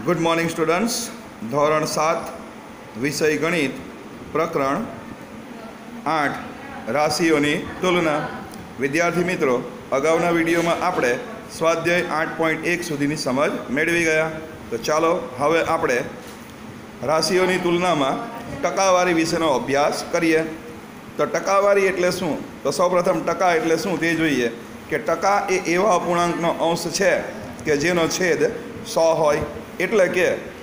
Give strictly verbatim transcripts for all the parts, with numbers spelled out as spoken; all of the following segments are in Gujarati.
Good morning students. धोरण सात विषय गणित प्रकरण आठ राशिओनी तुलना। विद्यार्थी मित्रों, अगाउना विडियो में आपणे स्वाध्याय आठ पॉइंट एक सुधीनी समझ मेळवी गया। तो चालो हवे आपणे राशिओनी तुलना में टकावारी विशेनो अभ्यास करीए। तो टकावारी एटले शुं? तो सौप्रथम टका एटले शुं ते जोईए के टका ए एवा अपूर्णांकनो अंश छे के जेनो छेद सौ होय। एटले के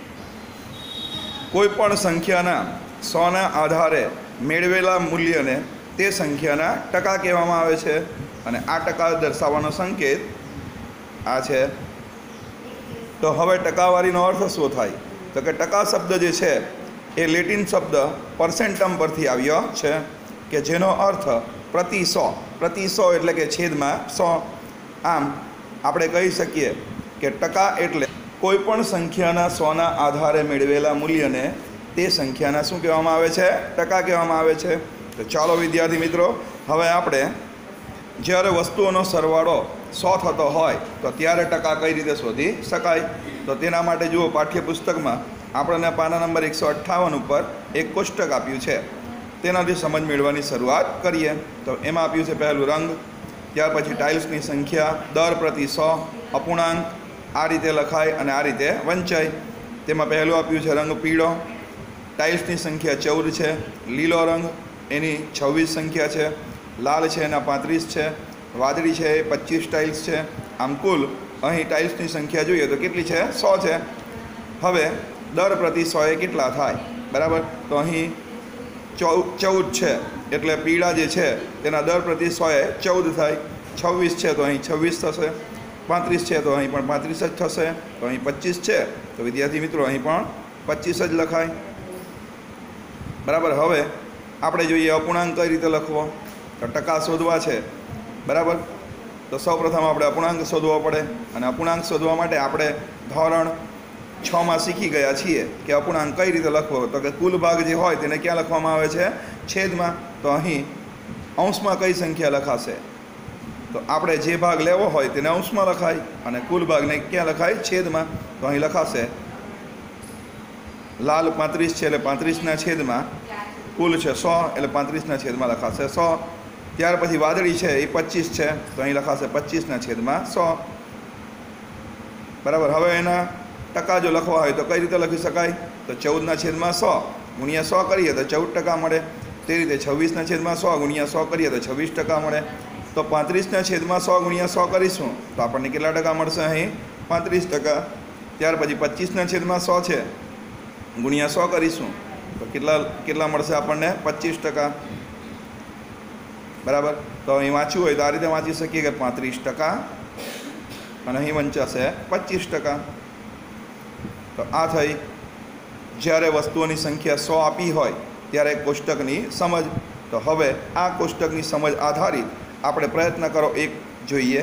कोईपण संख्याना सौना आधारे मेळवेला मूल्यने ते संख्याना टका कहेवामां आवे छे अने आ टका दर्शावવાનો संकेत आ छे। तो हवे टकावारीनो अर्थ शुं थाय? तो के टका शब्द जे छे ए लेटिन शब्द पर्सेंटम परथी आव्यो छे के जेनो अर्थ प्रति सौ प्रति सौ एटले के छेदमां सौ। आम आपणे कही शकीए के टका एटले कोईपण संख्याना सौना आधारे मेळवेला मूल्यने ते संख्याना शुं कहेवामां आवे छे? टका कहेवामां आवे छे। तो चालो विद्यार्थी मित्रों, हवे आपणे ज्यारे वस्तुओनो सरवाळो सौ थतो होय तो त्यारे टका कई रीते शोधी शकाय। तो तेना माटे जुओ पाठ्यपुस्तकमां आपणे पाना नंबर एक सौ अठावन पर एक कोष्टक आप्युं छे, तेनाथी समज मेळवવાની शरूआत करीए। तो एमां आप्युं छे पहेलुं रंग, त्यार पछी टाइल्सनी संख्या, दर प्रति सौ, अपूर्णांक आ रीते लखाय अने आ रीते वंचाय। तेमां पहेलुं आप्युं छे रंग पीळो, टाइल्सनी संख्या चौदह छे, लीलो रंग एनी छवीस संख्या छे, लाल छे एना पैंतीस छे, वादળી छे ए पच्चीस टाइल्स छे। आम कुल अहीं टाइल्सनी संख्या जोईए तो केटली छे? सौ छे। हवे दर प्रति सौ ए केटला थाय? बराबर। तो अहीं चौ चौदह छे एटले पीळा जे छे तेना दर प्रति सौ ए चौदह थाय। छवीस छे तो अहीं छवीस थशे, पैंतीस है तो अहीं पण पैंतीस ज थशे। तो अहीं पच्चीस है तो विद्यार्थी मित्रों अहीं पण पच्चीस ज लखाय। बराबर। हवे आपणे जोईए अपूर्णांक कई रीते लखवो। तो टका शोधवा छे, बराबर। तो सौ प्रथम आपणे अपूर्णांक शोधવો पड़े अने अपूर्णांक शोधवा माटे आपणे धोरण छ में शीखी गया छीए कि अपूर्णांक कई रीते लखवो। तो कि कुल भाग जे होय तेने क्यां लखवामां आवे छे? छेदमां। तो अहीं अंशमां कई संख्या लखाशे? तो आपणे जे भाग लेवो होय तेने अंशमां लखाय अने कुल भागने क्यां लखाय? छेदमां। तो अहीं लखाशे लाल पैंतीस छे एटले पैंतीसना छेदमां कुल छे सौ एटले पैंतीसना छेदमां लखाशे सौ। त्यार पछी वादળી छे ए पच्चीस छे तो अहीं लखाशे पच्चीसना छेदमां सौ। बराबर। हवे एना टका जो लखवा होय तो कई रीते लखी शकाय? तो चौदहना छेदमां सौ गुणिया सौ करीए तो चौदह टका मळे। ते रीते छवीसना छेदमां सौ गुणिया सौ करीए तो छवीस टका मळे। तो पैंतीसना छेदमां सौ गुणिया सौ करीशुं तो आपणने केटला टका मळशे? अहीं पैंतीस टका। त्यार पछी पच्चीसना छेदमां सौ छे गुणिया सौ करीशुं तो केटला केटला मळशे आपणने? पच्चीस टका। बराबर। तो अहीं वाँच्युं होय तो आ रीते वाँची शकीए के पैंतीस टका अने अहीं वंचाशे पच्चीस टका। तो आ थई ज्यारे वस्तुओनी संख्या सौ आपी होय त्यारे कोष्टकनी समझ। तो हवे आ कोष्टकनी समझ आधारित आपणे प्रयत्न करो एक जोईए।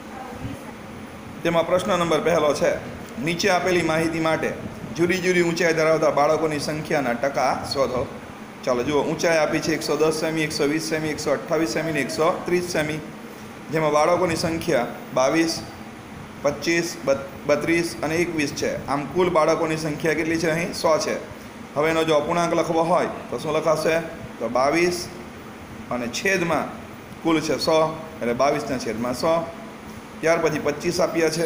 तेमां प्रश्न नंबर पहेलो छे, नीचे आपेली माहिती माटे जुदी जुदी ऊंचाई धरावता बाळकोनी संख्याना टका शोधो। चालो जुओ, ऊंचाई आपी छे एक सौ दस सेमी, एक सौ वीस सेमी, एक सौ अट्ठावीस सेमी ने एक सौ तीस सेमी, जेमां बाळकोनी संख्या बावीस, पच्चीस, बत्रीस अने एकवीस है। आम कुल बाळकोनी संख्या केटली छे? अहीं सौ है। हवे एनो जो अपूर्णांक लखवो होय तो शुं लखाशे? तो बावीस अने छेदमां कुल है सौ एटले बावीसना छेदमां सौ। त्यार पछी पच्चीस आप्या छे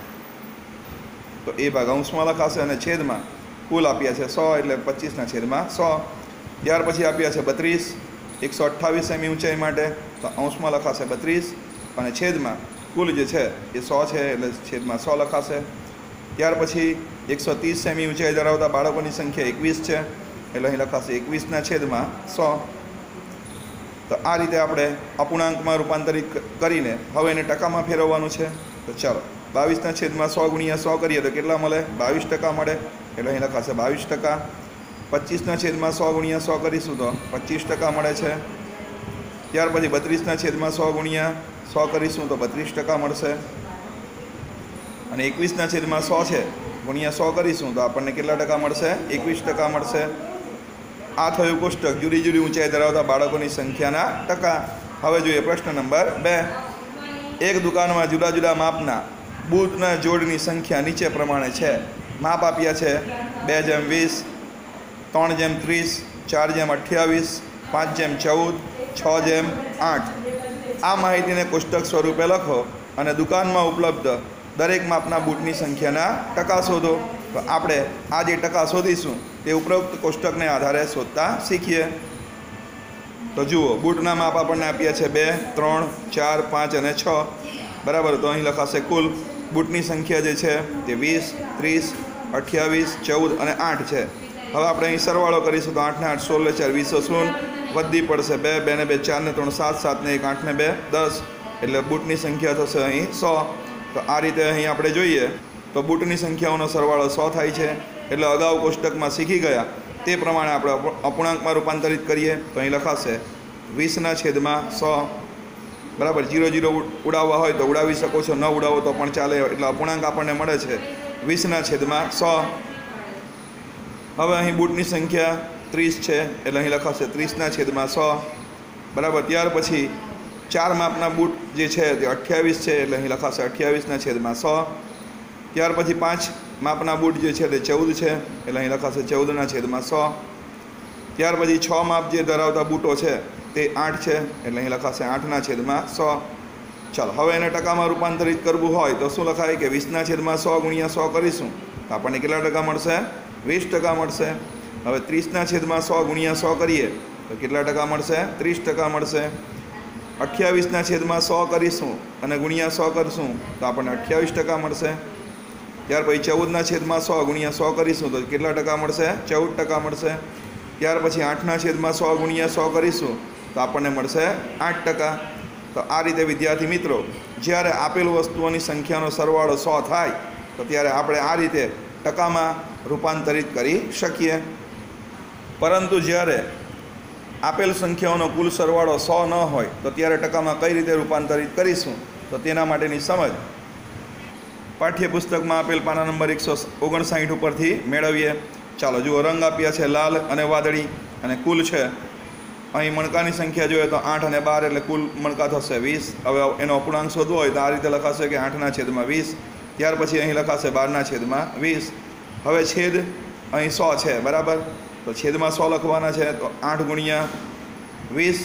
तो ए भाग अंशमां लखाशे अने छेदमां कुल आप्या छे सौ एटले पच्चीसना छेदमां सौ। त्यार पछी आप्या छे बत्रीस एक सौ अट्ठावीस सेमी ऊंचाई माटे तो अंशमां लखाशे बत्रीस अने छेदमां कुल जे छे ए सौ है एटले छेदमां सौ लखाशे। त्यार पछी एक सौ तीस सेमी ऊंचाई धरावता बाळकोनी संख्या एकवीस है एटले अहीं लखाशे एकवीसना छेदमां सौ। तो आ रीते आपणे अपूर्णांकमां रूपांतरित करीने हवे एने टकामां फेरववानुं छे। तो चालो, बावीसना छेदमां सौ गुणिया सौ करीए तो केटला मळे? बावीस टका मळे एटले अहीं लखाशे बावीस टका। पच्चीसना छेदमां सौ गुणिया सौ करीशुं तो पच्चीस टका मळे छे। त्यार पछी बत्रीसना छेदमां सौ गुणिया सौ करीशुं तो बत्रीस टका मळशे अने एकवीसना छेदमां सौ है गुणिया सौ करीशुं तो आपणने केटला टका मळशे? एकवीस टका मळशे। आ थयुं कोष्टक जुदी जुदी ऊंचाई धरावता बाळकोनी संख्याना टका। हवे जोईए प्रश्न नंबर बे। एक दुकान में जुदा जुदा मापना बूटना जोड़नी संख्या नीचे प्रमाणे है। માપ આપ્યા છે બે જેમ વીસ, ત્રણ જેમ ત્રીસ, ચાર જેમ અઠ્યાવીસ, પાંચ જેમ ચૌદ, છ જેમ આઠ. આ માહિતીને કોષ્ટક સ્વરૂપે લખો અને દુકાનમાં ઉપલબ્ધ દરેક માપના બૂટની સંખ્યાના ટકા શોધો. તો આપણે આ જે ટકા શોધીશું તે ઉપરોક્ત કોષ્ટકને આધારે શોધતા શીખીએ. તો જુઓ, બૂટના માપ આપણને આપ્યા છે બે, ત્રણ, ચાર, પાંચ અને છ. બરાબર. તો અહીં લખાશે કુલ બૂટની સંખ્યા જે છે તે વીસ, ત્રીસ, અઠ્યાવીસ, ચૌદ અને આઠ છે. હવે આપણે અહીં સરવાળો કરીશું તો આઠને આઠ સોળ ને ચાર વીસો શૂન્ય, વધી પડશે બે, બે ને બે ચાર ને ત્રણ સાત, સાત ને એક આઠ ને બે દસ, એટલે બૂટની સંખ્યા થશે અહીં સો. તો આ રીતે અહીં આપણે જોઈએ તો બૂટની સંખ્યાઓનો સરવાળો સો થાય છે. એટલે અગાઉ કોષ્ટકમાં શીખી ગયા તે પ્રમાણે આપણે અપૂર્ણાંકમાં રૂપાંતરિત કરીએ તો અહીં લખાશે વીસના છેદમાં સો. બરાબર. જીરો જીરો ઉડાવવા હોય તો ઉડાવી શકો છો, ન ઉડાવો તો પણ ચાલે. એટલે અપૂર્ણાંક આપણને મળે છે વીસના છેદમાં સો. હવે અહીં બૂટની સંખ્યા ત્રીસ છે એટલે અહીં લખાશે ત્રીસના છેદમાં સો. બરાબર. ત્યાર પછી ચાર માપના બૂટ જે છે તે અઠ્યાવીસ છે એટલે અહીં લખાશે અઠ્યાવીસના છેદમાં સો. ત્યાર પછી પાંચ માપના બૂટ જે છે તે ચૌદ છે એટલે અહીં લખાશે ચૌદના છેદમાં સો. ત્યાર પછી છ માપ જે ધરાવતા બૂટો છે તે આઠ છે એટલે અહીં લખાશે આઠના છેદમાં સો. ચાલો, હવે એને ટકામાં રૂપાંતરિત કરવું હોય તો શું લખાય કે વીસના છેદમાં સો ગુણ્યા સો કરીશું તો આપણને કેટલા ટકા મળશે? વીસ ટકા મળશે. હવે ત્રીસના છેદમાં સો ગુણ્યા સો કરીએ તો કેટલા ટકા મળશે? ત્રીસ ટકા મળશે. અઠ્યાવીસના છેદમાં સો કરીશું અને ગુણ્યા સો કરીશું તો આપણને અઠ્યાવીસ ટકા મળશે. ત્યાર પછી ચૌદના છેદમાં સો ગુણ્યા સો કરીશું તો કેટલા ટકા મળશે? ચૌદ ટકા મળશે. ત્યાર પછી આઠના છેદમાં સો ગુણ્યા સો કરીશું તો આપણને મળશે આઠ ટકા. તો આ રીતે વિદ્યાર્થી મિત્રો, જ્યારે આપેલ વસ્તુઓની સંખ્યાનો સરવાળો સો થાય તો ત્યારે આપણે આ રીતે ટકામાં રૂપાંતરિત કરી શકીએ. પરંતુ જ્યારે આપેલ સંખ્યાઓનો કુલ સરવાળો સો ન હોય તો ત્યારે ટકામાં કઈ રીતે રૂપાંતરિત કરીશું તો તેના માટેની સમજ પાઠ્યપુસ્તકમાં આપેલ પાના નંબર એકસો ઓગણસાઠ ઉપરથી મેળવીએ. ચાલો જુઓ, રંગ આપ્યા છે લાલ અને વાદળી અને કુલ છે અહીં મણકાની સંખ્યા જોઈએ તો આઠ અને બાર એટલે કુલ મણકા થશે વીસ. હવે એનો અપૂર્ણાંક શોધવો હોય તો આ રીતે લખાશે કે આઠના છેદમાં વીસ. ત્યાર પછી અહીં લખાશે બારના છેદમાં વીસ. હવે છેદ અહીં સો છે. બરાબર. તો છેદમાં સો લખવાના છે તો આઠ ગુણ્યા વીસ,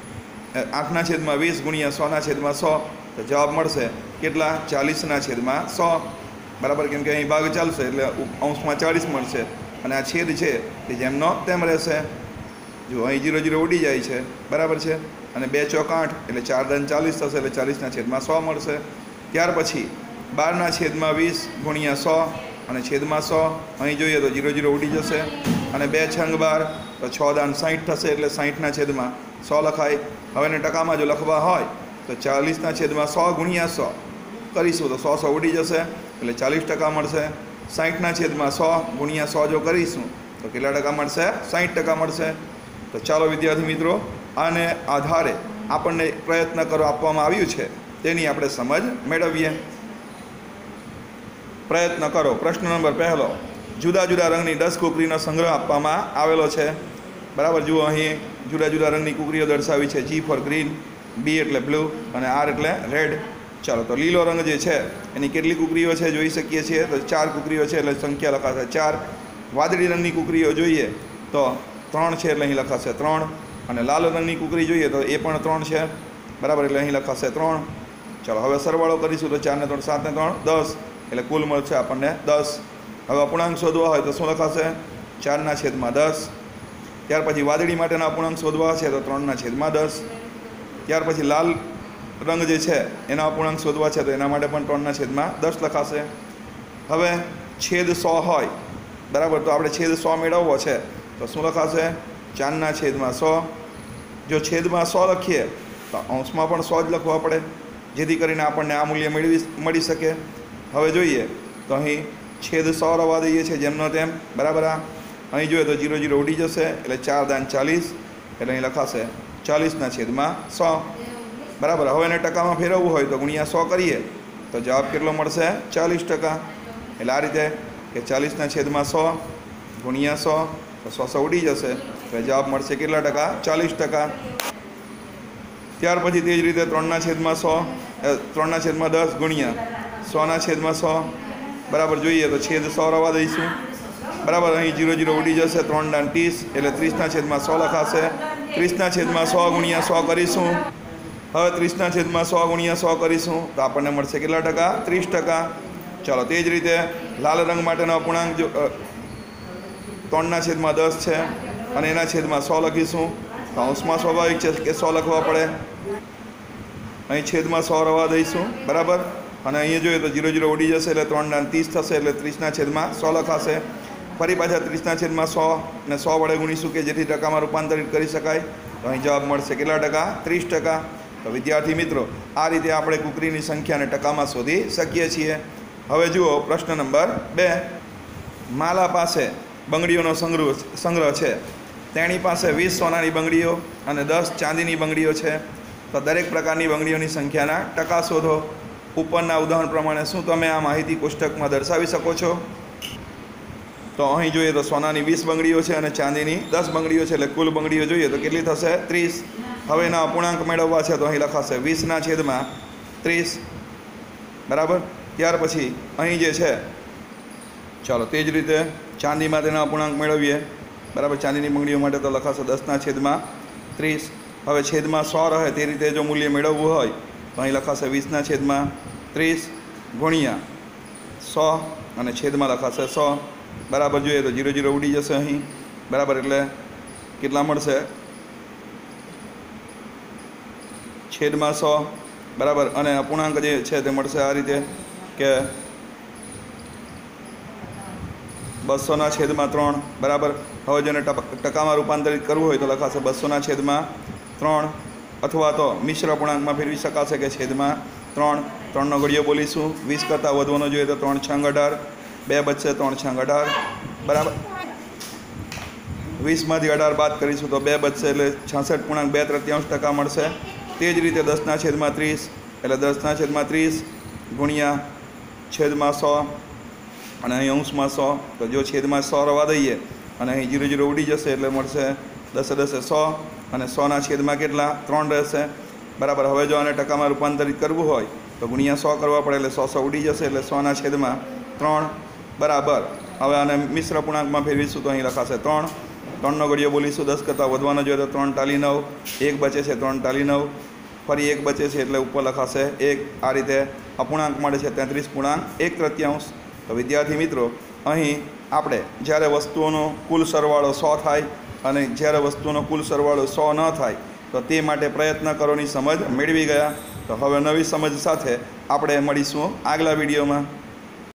આઠના છેદમાં વીસ ગુણ્યા સોના છેદમાં સો તો જવાબ મળશે કેટલા? ચાલીસના છેદમાં સો. બરાબર. કેમ કે અહીં ભાગ ચાલશે એટલે અંશમાં ચાલીસ મળશે અને આ છેદ છે કે જેમનો તેમ રહેશે. જો અહીં જીરો જીરો ઉડી જાય છે. બરાબર છે. અને બે ચોક આઠ એટલે ચાર દન ચાલીસ થશે એટલે ચાલીસના છેદમાં સો મળશે. ત્યાર પછી બારના છેદમાં વીસ ગુણ્યા સો અને છેદમાં સો, અહીં જોઈએ તો જીરો જીરો ઉડી જશે અને બે છંગ બાર તો છ દાન સાઠ થશે એટલે સાઠના છેદમાં સો લખાય. હવે એને ટકામાં જો લખવા હોય તો ચાલીસના છેદમાં સો ગુણ્યા સો કરીશું તો સો સો ઉડી જશે એટલે ચાલીસ ટકા મળશે. સાઠના છેદમાં સો ગુણ્યા સો જો કરીશું તો કેટલા ટકા મળશે? સાઠ ટકા મળશે. તો ચાલો વિદ્યાર્થી મિત્રો, આને આધારે આપણને પ્રયત્ન કરો આપવામાં આવ્યું છે તેની આપણે સમજ મેળવીએ. પ્રયત્ન કરો. પ્રશ્ન નંબર પહેલો, જુદા જુદા રંગની દસ કૂકરીનો સંગ્રહ આપવામાં આવેલો છે. બરાબર. જુઓ, અહીં જુદા જુદા રંગની કૂકરીઓ દર્શાવી છે. જી ફોર ગ્રીન, બી એટલે બ્લુ અને આર એટલે રેડ. ચાલો, તો લીલો રંગ જે છે એની કેટલી કૂકરીઓ છે જોઈ શકીએ છીએ તો ચાર કૂકરીઓ છે એટલે સંખ્યા લખાશે ચાર. વાદળી રંગની કૂકરીઓ જોઈએ તો ત્રણ છે એટલે અહીં લખાશે ત્રણ અને લાલ રંગની કૂકરી જોઈએ તો એ પણ ત્રણ છે. બરાબર. એટલે અહીં લખાશે ત્રણ. ચાલો, હવે સરવાળો કરીશું તો ચાર ને ત્રણ સાત ને ત્રણ દસ એટલે કુલ મળશે આપણને દસ. હવે અપૂર્ણાંક શોધવા હોય તો શું લખાશે? ચારના છેદમાં દસ. ત્યાર પછી વાદળી માટેના અપૂર્ણાંક શોધવા છે તો ત્રણના છેદમાં દસ. ત્યાર પછી લાલ રંગ જે છે એના અપૂર્ણાંક શોધવા છે તો એના માટે પણ ત્રણના છેદમાં દસ લખાશે. હવે છેદ સો હોય. બરાબર. તો આપણે છેદ સો મેળવવો છે તો શું લખાશે? ચારના છેદમાં સો. જો છેદમાં સો લખીએ તો અંશમાં પણ સો જ લખવા પડે જેથી કરીને આપણને આ મૂલ્ય મેળવી મળી શકે. હવે જોઈએ તો અહીં છેદ સો રવા દઈએ છીએ જેમનો તેમ. બરાબર. આ અહીં જોઈએ તો જીરો જીરો ઉડી જશે એટલે ચાર દાન ચાલીસ એટલે અહીં લખાશે ચાલીસના છેદમાં સો. બરાબર. હવે એને ટકામાં ફેરવવું હોય તો ગુણ્યા સો કરીએ તો જવાબ કેટલો મળશે? ચાલીસ ટકા. એટલે આ રીતે કે ચાલીસના છેદમાં સો ગુણ્યા સો તો સો સો ઉડી જશે એટલે જવાબ મળશે કેટલા ટકા? ચાલીસ ટકા. ત્યાર પછી તે જ રીતે ત્રણના છેદમાં સો ત્રણના છેદમાં દસ ગુણ્યા સોના છેદમાં સો બરાબર જોઈએ તો છેદ સો રવા દઈશું બરાબર અહીં જીરો જીરો ઉડી જશે ત્રણ દાન ત્રીસ એટલે ત્રીસના છેદમાં સો લખાશે ત્રીસના છેદમાં સો ગુણ્યા સો કરીશું હવે ત્રીસના છેદમાં સો ગુણ્યા સો કરીશું તો આપણને મળશે કેટલા ટકા ત્રીસ ટકા ચાલો તે જ રીતે લાલ રંગ માટેનો અપૂર્ણાંક જો ત્રણના છેદમાં દસ છે અને એના છેદમાં સો લખીશું તો અંશમાં સ્વાભાવિક છે કે સો લખવા પડે અહીં છેદમાં સો રવા દઈશું બરાબર અને અહીંયા જોઈએ તો જીરો જીરો ઉડી જશે એટલે ત્રણ દાન ત્રીસ થશે એટલે ત્રીસના છેદમાં સો લખાશે ફરી પાછા ત્રીસના છેદમાં સો ને સો વડે ગુણીશું કે જેથી ટકામાં રૂપાંતરિત કરી શકાય તો અહીં જવાબ મળશે કેટલા ટકા ત્રીસ ટકા તો વિદ્યાર્થી મિત્રો આ રીતે આપણે કુકરીની સંખ્યાને ટકામાં શોધી શકીએ છીએ હવે જુઓ પ્રશ્ન નંબર બે માલા પાસે બંગડીઓનો સંગ્રહ સંગ્રહ છે તેની પાસે વીસ સોનાની બંગડીઓ અને દસ ચાંદીની બંગડીઓ છે તો દરેક પ્રકારની બંગડીઓની સંખ્યાના ટકા શોધો ઉપરના ઉદાહરણ પ્રમાણે શું તમે આ માહિતી કોષ્ટકમાં દર્શાવી શકો છો તો અહીં જોઈએ તો સોનાની વીસ બંગડીઓ છે અને ચાંદીની દસ બંગડીઓ છે એટલે કુલ બંગડીઓ જોઈએ તો કેટલી થશે ત્રીસ હવે એના અપૂર્ણાંક મેળવવા છે તો અહીં લખાશે વીસના છેદમાં ત્રીસ બરાબર ત્યાર પછી અહીં જે છે ચાલો તે જ રીતે ચાંદીમાં તેના અપૂર્ણાંક મેળવીએ બરાબર ચાંદીની બંગડીઓ માટે તો લખાશે દસના છેદમાં ત્રીસ હવે છેદમાં સો રહે તે રીતે જો મૂલ્ય મેળવવું હોય તો અહીં લખાશે વીસના છેદમાં ત્રીસ ગુણ્યા સો અને છેદમાં લખાશે સો બરાબર જોઈએ તો જીરો જીરો ઉડી જશે અહીં બરાબર એટલે કેટલા મળશે છેદમાં સો બરાબર અને અપૂર્ણાંક જે છે તે મળશે આ રીતે કે બસોના છેદમાં ત્રણ બરાબર હવે જેને ટકામાં રૂપાંતરિત કરવું હોય તો લખાશે બસોના છેદમાં ત્રણ અથવા તો મિશ્ર અપૂર્ણાંકમાં ફેરવી શકાશે કે છેદમાં ત્રણ ત્રણનો ઘડિયો બોલીશું વીસ કરતાં વધવાનો જોઈએ તો ત્રણ છંગ અઢાર બે બચશે ત્રણ છંગ અઢાર બરાબર વીસમાંથી અઢાર બાદ કરીશું તો બે બચશે એટલે છાસઠ પૂર્ણાંક બે તૃતીયાંશ ટકા મળશે તે જ રીતે દસના છેદમાં ત્રીસ એટલે દસના છેદમાં ત્રીસ ગુણ્યા છેદમાં સો અને અહીં અંશમાં સો તો જો છેદમાં સો રવા દઈએ અને અહીં જીરો જીરો ઉડી જશે એટલે મળશે દસે દસે સો અને સોના છેદમાં કેટલા ત્રણ રહેશે બરાબર હવે જો આને ટકામાં રૂપાંતરિત કરવું હોય તો ગુણ્યા સો કરવા પડે એટલે સો સો ઉડી જશે એટલે સોના છેદમાં ત્રણ બરાબર હવે આને મિશ્ર પૂર્ણાંકમાં ફેરવીશું તો અહીં લખાશે ત્રણ ત્રણનો ઘડિયો બોલીશું દસ કરતાં વધવાનો જોઈએ તો ત્રણ ટાલી નવ એક બચે છે ત્રણ ટાલી નવ ફરી એક બચે છે એટલે ઉપર લખાશે એક આ રીતે અપૂર્ણાંક મળે છે તેત્રીસ પૂર્ણાંક એક તૃતીયાંશ તો વિદ્યાર્થી મિત્રો અહીં આપણે જ્યારે વસ્તુઓનો કુલ સરવાળો સો થાય અને જ્યારે વસ્તુઓનો કુલ સરવાળો સો ન થાય તો તે માટે પ્રયત્ન કરોની સમજ મેળવી ગયા તો હવે નવી સમજ સાથે આપણે મળીશું આગલા વિડીયોમાં.